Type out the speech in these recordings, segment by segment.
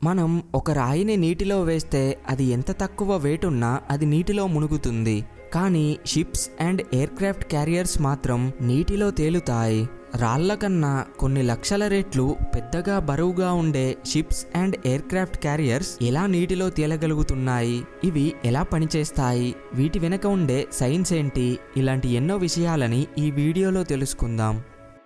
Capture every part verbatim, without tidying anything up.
మనం ఒక రాయిని నీటిలో వేస్తే అది ఎంత తక్కువ వెయిట్ ఉన్నా అది నీటిలో మునుగుతుంది. కానీ షిప్స్ అండ్ ఎయిర్క్రాఫ్ట్ క్యారియర్స్ మాత్రం నీటిలో తేలుతాయి. రాళ్ల కన్నా కొన్ని లక్షల రెట్లు పెద్దగా బరువుగా ఉండే షిప్స్ అండ్ ఎయిర్క్రాఫ్ట్ క్యారియర్స్ ఎలా నీటిలో తేలగలుగుతున్నాయి, ఇవి ఎలా పనిచేస్తాయి, వీటి వెనక ఉండే సైన్స్ ఏంటి, ఇలాంటి ఎన్నో విషయాలని ఈ వీడియోలో తెలుసుకుందాం.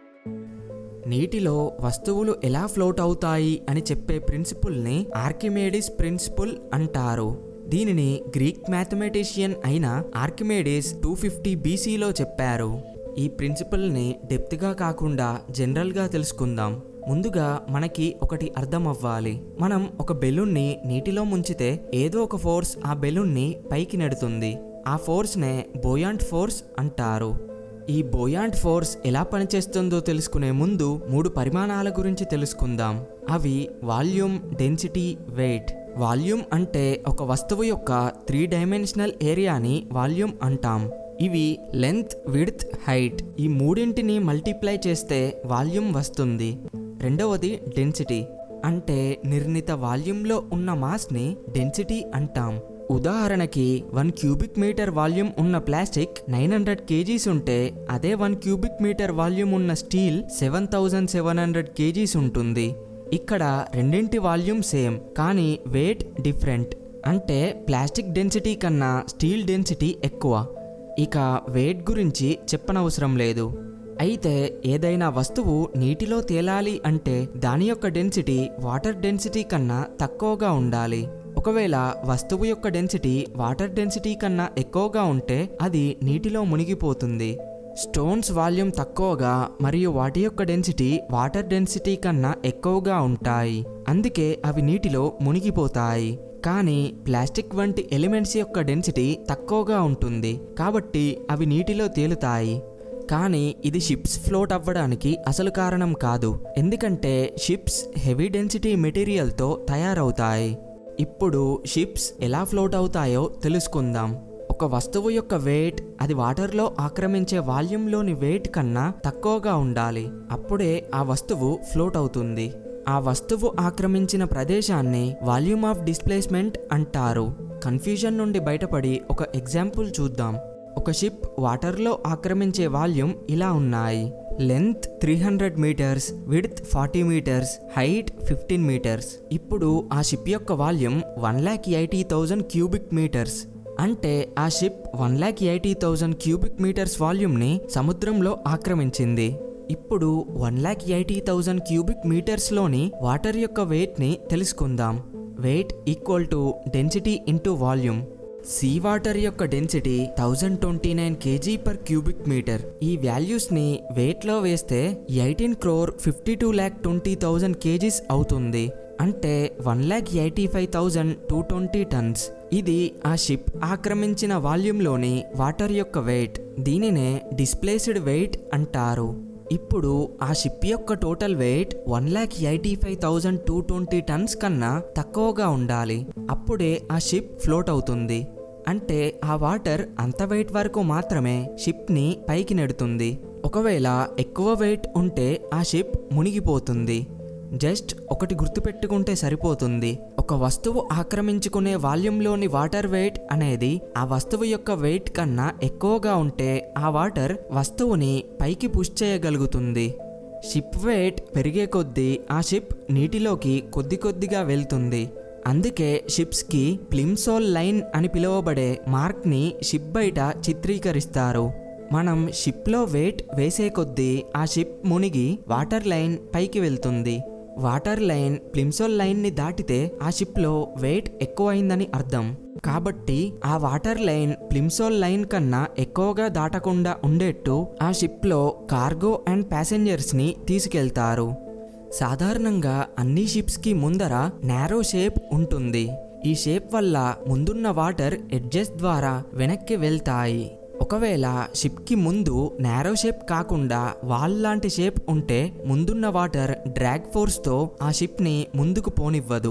నీటిలో వస్తువులు ఎలా ఫ్లోట్ అవుతాయి అని చెప్పే ప్రిన్సిపుల్ని ఆర్కిమెడిస్ ప్రిన్సిపుల్ అంటారు. దీనిని గ్రీక్ మ్యాథమెటిషియన్ అయిన ఆర్కిమెడిస్ టూ ఫిఫ్టీ బీసీలో చెప్పారు. ఈ ప్రిన్సిపల్ని డెప్త్గా కాకుండా జనరల్గా తెలుసుకుందాం. ముందుగా మనకి ఒకటి అర్థం అవ్వాలి. మనం ఒక బెలూన్ని నీటిలో ముంచితే ఏదో ఒక ఫోర్స్ ఆ బెలూన్ని పైకి నెడుతుంది. ఆ ఫోర్స్నే బోయాంట్ ఫోర్స్ అంటారు. ఈ బోయాంట్ ఫోర్స్ ఎలా పనిచేస్తుందో తెలుసుకునే ముందు మూడు పరిమాణాల గురించి తెలుసుకుందాం. అవి వాల్యూమ్, డెన్సిటీ, వెయిట్. వాల్యూమ్ అంటే ఒక వస్తువు యొక్క త్రీ డైమెన్షనల్ ఏరియాని వాల్యూమ్ అంటాం. ఇవి లెంత్, విడ్త్, హైట్. ఈ మూడింటిని మల్టిప్లై చేస్తే వాల్యూమ్ వస్తుంది. రెండవది డెన్సిటీ, అంటే నిర్ణీత వాల్యూమ్లో ఉన్న మాస్ని డెన్సిటీ అంటాం. ఉదాహరణకి వన్ క్యూబిక్ మీటర్ వాల్యూమ్ ఉన్న ప్లాస్టిక్ నైన్ హండ్రెడ్ కేజీస్ ఉంటే అదే వన్ క్యూబిక్ మీటర్ వాల్యూమ్ ఉన్న steel seven thousand seven hundred kgs ఉంటుంది. ఇక్కడ రెండింటి వాల్యూమ్ సేమ్, కానీ వెయిట్ డిఫరెంట్. అంటే ప్లాస్టిక్ డెన్సిటీ కన్నా స్టీల్ డెన్సిటీ ఎక్కువ. ఇక వెయిట్ గురించి చెప్పనవసరం లేదు. అయితే ఏదైనా వస్తువు నీటిలో తేలాలి అంటే దాని యొక్క డెన్సిటీ వాటర్ డెన్సిటీ కన్నా తక్కువగా ఉండాలి. ఒకవేళ వస్తువు యొక్క డెన్సిటీ వాటర్ డెన్సిటీ కన్నా ఎక్కువగా ఉంటే అది నీటిలో మునిగిపోతుంది. స్టోన్స్ వాల్యూమ్ తక్కువగా మరియు వాటి యొక్క డెన్సిటీ వాటర్ డెన్సిటీ కన్నా ఎక్కువగా ఉంటాయి. అందుకే అవి నీటిలో మునిగిపోతాయి. కానీ ప్లాస్టిక్ వంటి ఎలిమెంట్స్ యొక్క డెన్సిటీ తక్కువగా ఉంటుంది, కాబట్టి అవి నీటిలో తేలుతాయి. కానీ ఇది షిప్స్ ఫ్లోట్ అవ్వడానికి అసలు కారణం కాదు. ఎందుకంటే షిప్స్ హెవీ డెన్సిటీ మెటీరియల్తో తయారవుతాయి. ఇప్పుడు షిప్స్ ఎలా ఫ్లోట్ అవుతాయో తెలుసుకుందాం. ఒక వస్తువు యొక్క వెయిట్ అది వాటర్లో ఆక్రమించే వాల్యూమ్లోని వెయిట్ కన్నా తక్కువగా ఉండాలి. అప్పుడే ఆ వస్తువు ఫ్లోట్ అవుతుంది. ఆ వస్తువు ఆక్రమించిన ప్రదేశాన్ని వాల్యూమ్ ఆఫ్ డిస్ప్లేస్మెంట్ అంటారు. కన్ఫ్యూజన్ నుండి బయటపడి ఒక ఎగ్జాంపుల్ చూద్దాం. ఒక షిప్ వాటర్లో ఆక్రమించే వాల్యూమ్ ఇలా ఉన్నాయి. Length three hundred metres, width forty metres, height fifteen metres. ఇప్పుడు ఆ షిప్ యొక్క volume one lakh eighty thousand cubic metres. అంటే ఆ ship one lakh eighty thousand cubic metres వాల్యూమ్ని సముద్రంలో ఆక్రమించింది. ఇప్పుడు one lakh eighty thousand cubic మీటర్స్లోని వాటర్ యొక్క వెయిట్ని తెలుసుకుందాం. Weight equal to density into volume. Sea water యొక్క density thousand twenty nine KG per cubic metre. ఈ వాల్యూస్ని వెయిట్లో వేస్తే eighteen crore fifty two lakh twenty thousand KGs అవుతుంది. అంటే one lakh eighty five thousand two twenty tons. ఇది ఆ షిప్ ఆక్రమించిన వాల్యూమ్లోని వాటర్ యొక్క వెయిట్. దీనినే డిస్ప్లేస్డ్ వెయిట్ అంటారు. ఇప్పుడు ఆ షిప్ యొక్క total weight one lakh eighty five thousand two twenty tons కన్నా తక్కువగా ఉండాలి. అప్పుడే ఆ షిప్ ఫ్లోట్ అవుతుంది. అంటే ఆ వాటర్ అంత వెయిట్ వరకు మాత్రమే షిప్ని పైకి నెడుతుంది. ఒకవేళ ఎక్కువ వెయిట్ ఉంటే ఆ షిప్ మునిగిపోతుంది. జస్ట్ ఒకటి గుర్తుపెట్టుకుంటే సరిపోతుంది. ఒక వస్తువు ఆక్రమించుకునే వాల్యూమ్లోని వాటర్ వెయిట్ అనేది ఆ వస్తువు యొక్క వెయిట్ కన్నా ఎక్కువగా ఉంటే ఆ వాటర్ వస్తువుని పైకి పుష్ చేయగలుగుతుంది. షిప్ వెయిట్ పెరిగే కొద్దీ ఆ షిప్ నీటిలోకి కొద్ది కొద్దిగా వెళ్తుంది. అందుకే షిప్స్కి ప్లిమ్సోల్ లైన్ అని పిలువబడే మార్క్ని షిప్ బయట చిత్రీకరిస్తారు. మనం షిప్లో వెయిట్ వేసే కొద్దీ ఆ షిప్ మునిగి వాటర్ లైన్ పైకి వెళ్తుంది. వాటర్ లైన్ ప్లిమ్సోల్ లైన్ని దాటితే ఆ షిప్లో వెయిట్ ఎక్కువైందని అర్థం. కాబట్టి ఆ వాటర్ లైన్ ప్లిమ్సోల్ లైన్ కన్నా ఎక్కువగా దాటకుండా ఉండేట్టు ఆ షిప్లో కార్గో అండ్ ప్యాసింజర్స్ని తీసుకెళ్తారు. సాధారణంగా అన్ని షిప్స్కి ముందర నారో షేప్ ఉంటుంది. ఈ షేప్ వల్ల ముందున్న వాటర్ ఎడ్జెస్ ద్వారా వెనక్కి వెళ్తాయి. ఒకవేళ షిప్కి ముందు నారో షేప్ కాకుండా వాల్ లాంటి షేప్ ఉంటే ముందున్న వాటర్ డ్రాగ్ ఫోర్స్తో ఆ షిప్ని ముందుకు పోనివ్వదు.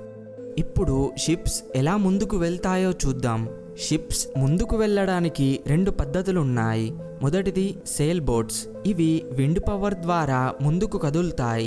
ఇప్పుడు షిప్స్ ఎలా ముందుకు వెళ్తాయో చూద్దాం. షిప్స్ ముందుకు వెళ్ళడానికి రెండు పద్ధతులు ఉన్నాయి. మొదటిది సేల్ బోట్స్. ఇవి విండ్ పవర్ ద్వారా ముందుకు కదులుతాయి.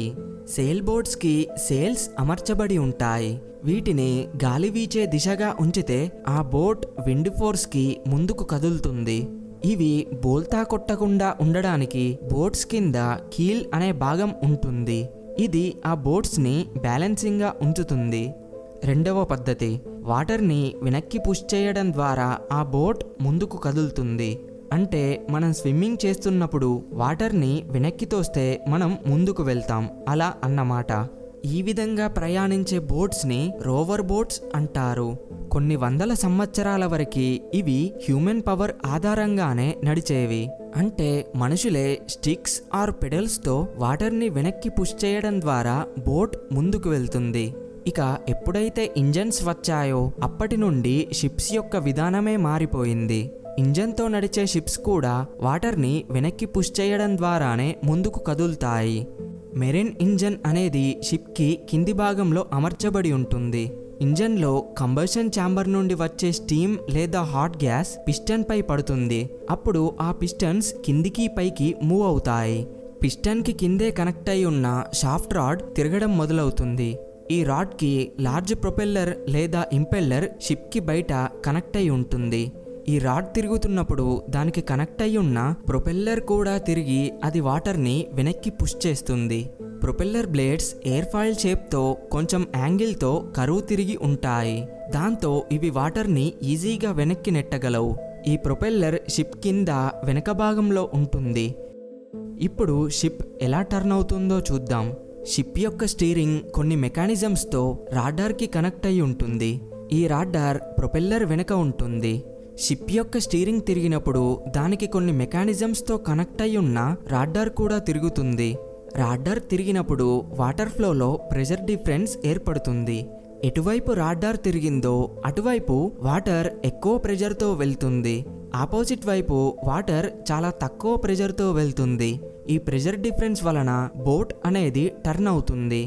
సేల్ బోట్స్కి సేల్స్ అమర్చబడి ఉంటాయి. వీటిని గాలి వీచే దిశగా ఉంచితే ఆ బోట్ విండ్ ఫోర్స్కి ముందుకు కదులుతుంది. ఇవి బోల్తా కొట్టకుండా ఉండడానికి బోట్స్ కింద కీల్ అనే భాగం ఉంటుంది. ఇది ఆ బోట్స్ని బ్యాలెన్సింగ్గా ఉంచుతుంది. రెండవ పద్ధతి, వాటర్ని వెనక్కి పుష్ చేయడం ద్వారా ఆ బోట్ ముందుకు కదులుతుంది. అంటే మనం స్విమ్మింగ్ చేస్తున్నప్పుడు వాటర్ని వెనక్కి తోస్తే మనం ముందుకు వెళ్తాం, అలా అన్నమాట. ఈ విధంగా ప్రయాణించే బోట్స్ని రోవర్ బోట్స్ అంటారు. కొన్ని వందల సంవత్సరాల వరకు ఇవి హ్యూమన్ పవర్ ఆధారంగానే నడిచేవి. అంటే మనుషులే స్టిక్స్ ఆర్ పెడల్స్తో వాటర్ని వెనక్కి పుష్ చేయడం ద్వారా బోట్ ముందుకు వెళ్తుంది. ఇక ఎప్పుడైతే ఇంజన్స్ వచ్చాయో అప్పటి నుండి షిప్స్ యొక్క విధానమే మారిపోయింది. ఇంజన్తో నడిచే షిప్స్ కూడా వాటర్ని వెనక్కి పుష్ చేయడం ద్వారానే ముందుకు కదులుతాయి. మెరైన్ ఇంజన్ అనేది షిప్కి కింది భాగంలో అమర్చబడి ఉంటుంది. ఇంజన్లో కంబషన్ ఛాంబర్ నుండి వచ్చే స్టీమ్ లేదా హాట్ గ్యాస్ పిస్టన్ పై పడుతుంది. అప్పుడు ఆ పిస్టన్స్ కిందికి పైకి మూవ్ అవుతాయి. పిస్టన్కి కిందే కనెక్ట్ అయి ఉన్న షాఫ్ట్ రాడ్ తిరగడం మొదలవుతుంది. ఈ రాడ్కి లార్జ్ ప్రొపెల్లర్ లేదా ఇంపెల్లర్ షిప్కి బయట కనెక్ట్ అయి ఉంటుంది. ఈ రాడ్ తిరుగుతున్నప్పుడు దానికి కనెక్ట్ అయి ఉన్న ప్రొపెల్లర్ కూడా తిరిగి అది వాటర్ని వెనక్కి పుష్ చేస్తుంది. ప్రొపెల్లర్ బ్లేడ్స్ ఎయిర్ ఫాయిల్ షేప్తో కొంచెం యాంగిల్తో కరువు తిరిగి ఉంటాయి. దాంతో ఇవి వాటర్ని ఈజీగా వెనక్కి నెట్టగలవు. ఈ ప్రొపెల్లర్ షిప్ కింద వెనక భాగంలో ఉంటుంది. ఇప్పుడు షిప్ ఎలా టర్న్ అవుతుందో చూద్దాం. షిప్ యొక్క స్టీరింగ్ కొన్ని మెకానిజమ్స్తో రాడార్కి కనెక్ట్ అయి ఉంటుంది. ఈ రాడార్ ప్రొపెల్లర్ వెనక ఉంటుంది. షిప్ యొక్క స్టీరింగ్ తిరిగినప్పుడు దానికి కొన్ని మెకానిజమ్స్తో కనెక్ట్ అయి ఉన్న రాడార్ కూడా తిరుగుతుంది. రాడార్ తిరిగినప్పుడు వాటర్ ఫ్లోలో ప్రెషర్ డిఫరెన్స్ ఏర్పడుతుంది. ఎటువైపు రాడార్ తిరిగిందో అటువైపు వాటర్ ఎక్కువ ప్రెషర్తో వెళ్తుంది. ఆపోజిట్ వైపు వాటర్ చాలా తక్కువ ప్రెషర్తో వెళ్తుంది. ఈ ప్రెషర్ డిఫరెన్స్ వలన బోట్ అనేది టర్న్ అవుతుంది.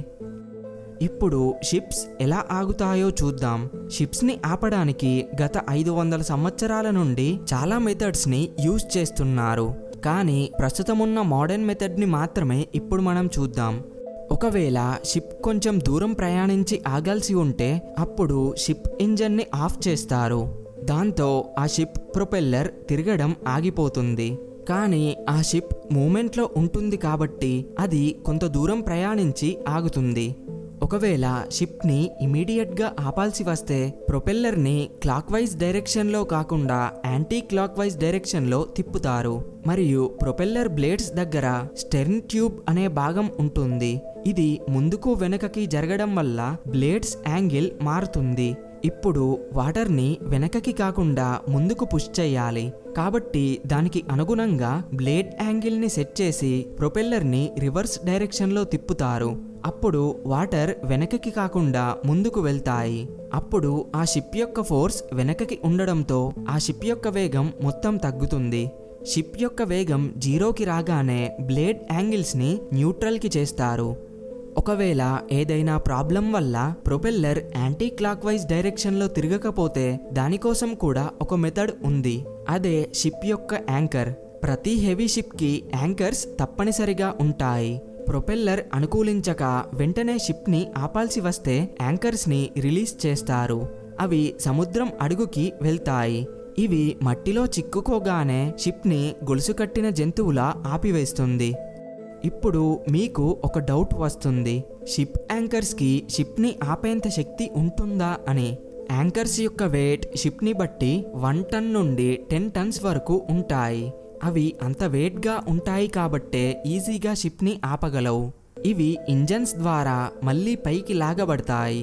ఇప్పుడు షిప్స్ ఎలా ఆగుతాయో చూద్దాం. షిప్స్ని ఆపడానికి గత ఐదు వందల సంవత్సరాల నుండి చాలా మెథడ్స్ని యూజ్ చేస్తున్నారు. కానీ ప్రస్తుతమున్న మోడర్న్ మెథడ్ని మాత్రమే ఇప్పుడు మనం చూద్దాం. ఒకవేళ షిప్ కొంచెం దూరం ప్రయాణించి ఆగాల్సి ఉంటే అప్పుడు షిప్ ఇంజన్ని ఆఫ్ చేస్తారు. దాంతో ఆ షిప్ ప్రొపెల్లర్ తిరగడం ఆగిపోతుంది. కానీ ఆ షిప్ మూమెంట్లో ఉంటుంది కాబట్టి అది కొంత దూరం ప్రయాణించి ఆగుతుంది. ఒకవేళ షిప్ని ఇమీడియట్గా ఆపాల్సి వస్తే ప్రొపెల్లర్ని క్లాక్ వైజ్ డైరెక్షన్లో కాకుండా యాంటీ క్లాక్ వైజ్ డైరెక్షన్లో తిప్పుతారు. మరియు ప్రొపెల్లర్ బ్లేడ్స్ దగ్గర స్టెర్న్ ట్యూబ్ అనే భాగం ఉంటుంది. ఇది ముందుకు వెనకకి జరగడం వల్ల బ్లేడ్స్ యాంగిల్ మారుతుంది. ఇప్పుడు వాటర్ని వెనకకి కాకుండా ముందుకు పుష్ చేయాలి. కాబట్టి దానికి అనుగుణంగా బ్లేడ్ యాంగిల్ని సెట్ చేసి ప్రొపెల్లర్ని రివర్స్ డైరెక్షన్లో తిప్పుతారు. అప్పుడు వాటర్ వెనకకి కాకుండా ముందుకు వెళ్తాయి. అప్పుడు ఆ షిప్ యొక్క ఫోర్స్ వెనకకి ఉండడంతో ఆ షిప్ యొక్క వేగం మొత్తం తగ్గుతుంది. షిప్ యొక్క వేగం జీరోకి రాగానే బ్లేడ్ యాంగిల్స్ని న్యూట్రల్కి చేస్తారు. ఒకవేళ ఏదైనా ప్రాబ్లం వల్ల ప్రొపెల్లర్ యాంటీ క్లాక్ వైజ్ డైరెక్షన్లో తిరగకపోతే దానికోసం కూడా ఒక మెథడ్ ఉంది. అదే షిప్ యొక్క యాంకర్. ప్రతి హెవీ షిప్కి యాంకర్స్ తప్పనిసరిగా ఉంటాయి. ప్రొపెల్లర్ అనుకూలించక వెంటనే షిప్ని ఆపాల్సి వస్తే యాంకర్స్ని రిలీజ్ చేస్తారు. అవి సముద్రం అడుగుకి వెళ్తాయి. ఇవి మట్టిలో చిక్కుకోగానే షిప్ని గొలుసు కట్టిన జంతువులా ఆపివేస్తుంది. ఇప్పుడు మీకు ఒక డౌట్ వస్తుంది, షిప్ యాంకర్స్కి షిప్ని ఆపేంత శక్తి ఉంటుందా అని. యాంకర్స్ యొక్క వెయిట్ షిప్ని బట్టి వన్ టన్ నుండి టెన్ టన్స్ వరకు ఉంటాయి. అవి అంత వెయిట్గా ఉంటాయి కాబట్టే ఈజీగా షిప్ని ఆపగలవు. ఇవి ఇంజన్స్ ద్వారా మళ్ళీ పైకి లాగబడతాయి.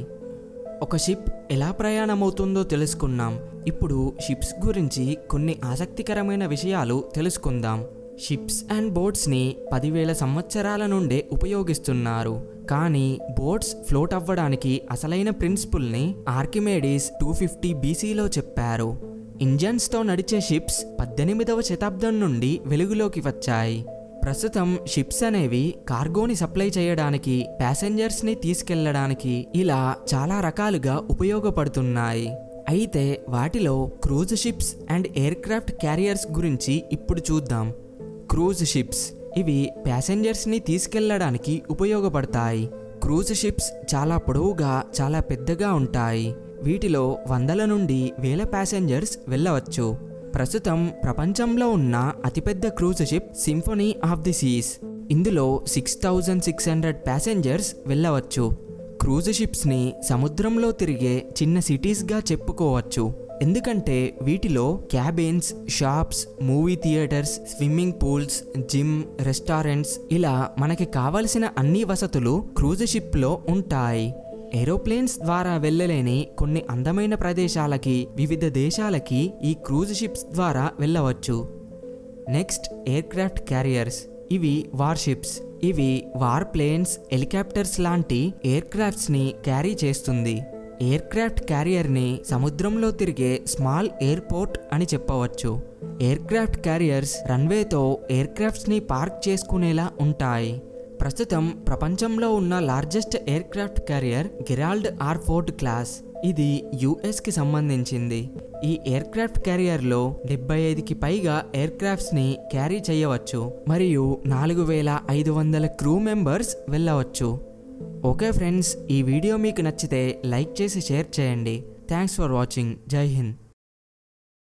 ఒక షిప్ ఎలా ప్రయాణమవుతుందో తెలుసుకున్నాం. ఇప్పుడు షిప్స్ గురించి కొన్ని ఆసక్తికరమైన విషయాలు తెలుసుకుందాం. షిప్స్ అండ్ బోట్స్ని పదివేల సంవత్సరాల నుండే ఉపయోగిస్తున్నారు. కానీ బోట్స్ ఫ్లోట్ అవ్వడానికి అసలైన ప్రిన్సిపుల్ని ఆర్కిమెడీస్ టూ ఫిఫ్టీ బీసీలో చెప్పారు. ఇంజన్స్తో నడిచే షిప్స్ పద్దెనిమిదవ శతాబ్దం నుండి వెలుగులోకి వచ్చాయి. ప్రస్తుతం షిప్స్ అనేవి కార్గోని సప్లై చేయడానికి, ప్యాసెంజర్స్ని తీసుకెళ్లడానికి ఇలా చాలా రకాలుగా ఉపయోగపడుతున్నాయి. అయితే వాటిలో cruise ships and aircraft carriers గురించి ఇప్పుడు చూద్దాం. క్రూజ్ షిప్స్ ఇవి ప్యాసింజర్స్ని తీసుకెళ్లడానికి ఉపయోగపడతాయి. క్రూజ్ షిప్స్ చాలా పొడవుగా చాలా పెద్దగా ఉంటాయి. వీటిలో వందల నుండి వేల ప్యాసింజర్స్ వెళ్ళవచ్చు. ప్రస్తుతం ప్రపంచంలో ఉన్న అతిపెద్ద cruise ship Symphony of the Seas. ఇందులో six thousand six hundred passengers వెళ్ళవచ్చు. క్రూజ్ షిప్స్ని సముద్రంలో తిరిగే చిన్న సిటీస్గా చెప్పుకోవచ్చు. ఎందుకంటే వీటిలో cabins, shops, movie theatres, swimming pools, gym, restaurants ఇలా మనకి కావలసిన అన్ని వసతులు క్రూజ్ షిప్లో ఉంటాయి. ఏరోప్లేన్స్ ద్వారా వెళ్ళలేని కొన్ని అందమైన ప్రదేశాలకి, వివిధ దేశాలకి ఈ క్రూజ్ షిప్స్ ద్వారా వెళ్ళవచ్చు. Next aircraft carriers. ఇవి వార్ షిప్స్. ఇవి వార్ ప్లేన్స్, హెలికాప్టర్స్ లాంటి ఎయిర్ క్రాఫ్ట్స్ని క్యారీ చేస్తుంది. ఎయిర్ క్రాఫ్ట్ క్యారియర్ని సముద్రంలో తిరిగే స్మాల్ ఎయిర్పోర్ట్ అని చెప్పవచ్చు. ఎయిర్ క్రాఫ్ట్ క్యారియర్స్ రన్వేతో ఎయిర్ క్రాఫ్ట్స్ని పార్క్ చేసుకునేలా ఉంటాయి. ప్రస్తుతం ప్రపంచంలో ఉన్న largest aircraft carrier Gerald R Ford class. ఇది యుఎస్కి సంబంధించింది. ఈ ఎయిర్ క్రాఫ్ట్ క్యారియర్లో డెబ్బై ఐదుకి పైగా ఎయిర్ క్రాఫ్ట్స్ని క్యారీ చేయవచ్చు మరియు నాలుగు వేల ఐదు వందల క్రూ మెంబర్స్ వెళ్ళవచ్చు. ఓకే ఫ్రెండ్స్, ఈ వీడియో మీకు నచ్చితే లైక్ చేసి షేర్ చేయండి. Thanks for watching. జై హింద్.